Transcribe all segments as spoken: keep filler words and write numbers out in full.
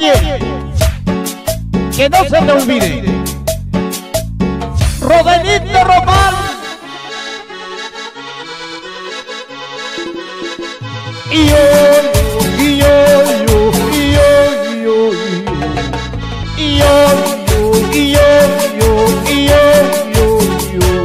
Oye, que no se te olvide, Rodelito Román y yo, y yo, yo, y yo, yo, y yo, yo, y yo, yo, y yo, yo, yo.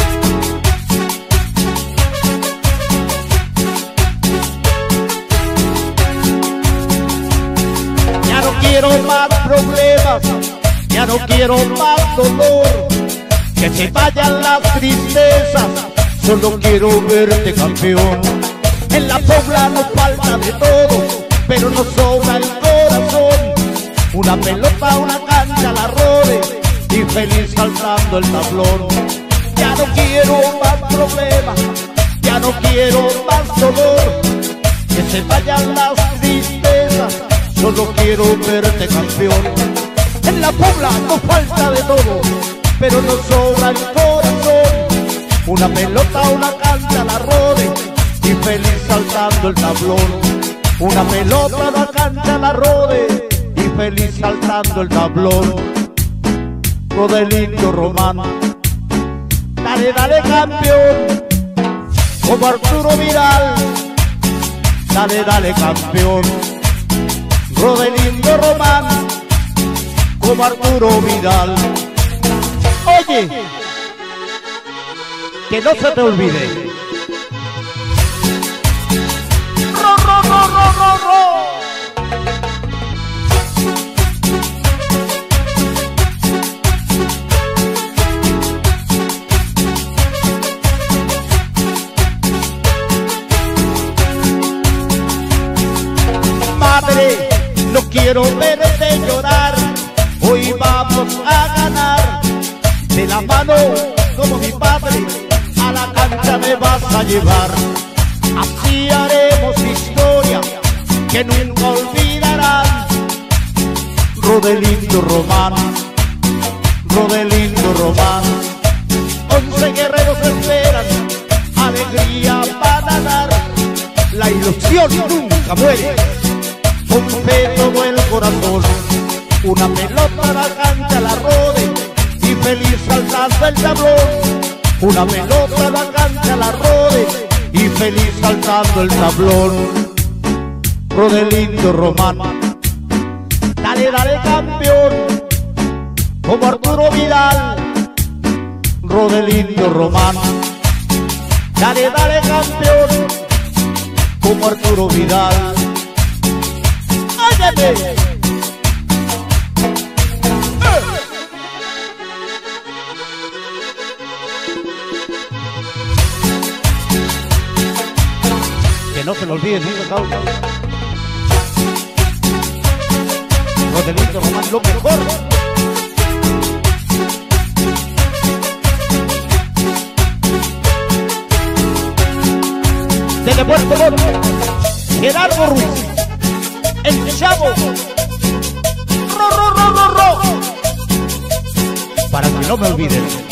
Ya no quiero más problemas, ya no quiero más dolor, que se vayan las tristezas, solo quiero verte campeón. En la Pobla nos falta de todo, pero nos sobra el corazón. Una pelota, una cancha, la rode y feliz saltando el tablón. Ya no quiero más problemas, ya no quiero más dolor, que se vayan las tristezas, solo quiero verte campeón. En la Pobla nos falta de todo, pero nos sobra el corazón. Una pelota, una cancha, la rode y feliz saltando el tablón. Una pelota, una cancha, la rode y feliz saltando el tablón. Rodelito Román, dale, dale campeón, como Arturo Vidal, dale, dale campeón. Rodelito Román, como Arturo Vidal. Oye, que no se te olvide, ro, ro, ro, ro, ro, ro. Madre, no quiero verte llorar, hoy vamos a ganar. De la mano como mi padre, a la cancha me vas a llevar. Así haremos historia que nunca olvidarán. Rodelito Román, Rodelito Román. Once guerreros esperan, alegría van a dar. La ilusión nunca muere, con fe todo el corazón. Una pelota a la cancha, la rode y feliz saltando el tablón. Una pelota a la cancha, la rode y feliz saltando el tablón. Rodelito Román, dale, dale campeón, como Arturo Vidal. Rodelito Román, dale, dale campeón, como Arturo Vidal. ¡Óyeme! Que no se lo olviden, digo, causa. Rodelito Román, lo mejor. Desde Puerto Montt, Gerardo Ruiz, el Chavo, ro, ro, ro, ro, ro. Para que no me olviden.